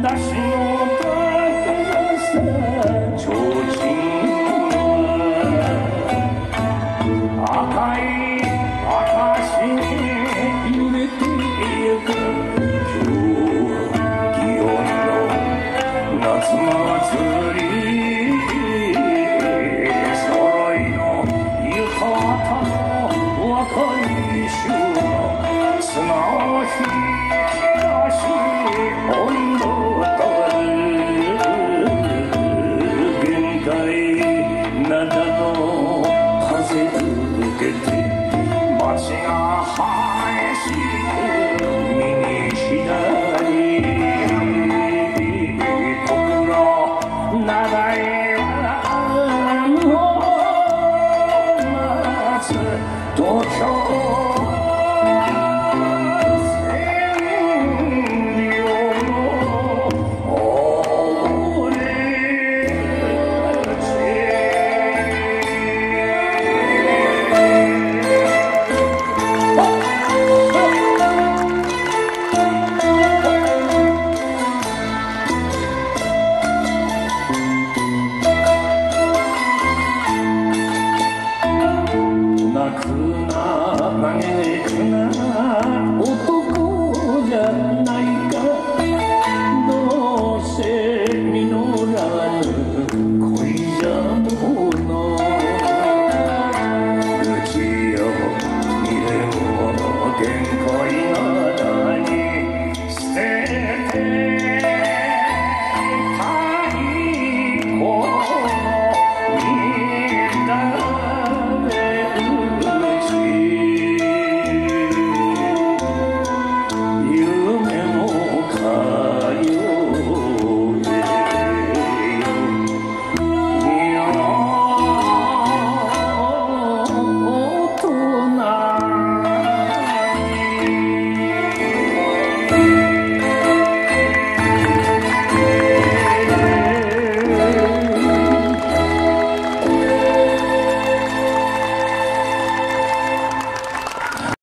しの高さ提灯は赤い証に揺れてゆく今日は祇園の夏祭り揃いの浴衣の若い衆の綱を引き出し温度限界灘の風受けて街が激しく右左小黒長い松土俵男じゃないかどうせ実らぬ恋じゃものうちよ未練を限界なだに捨てて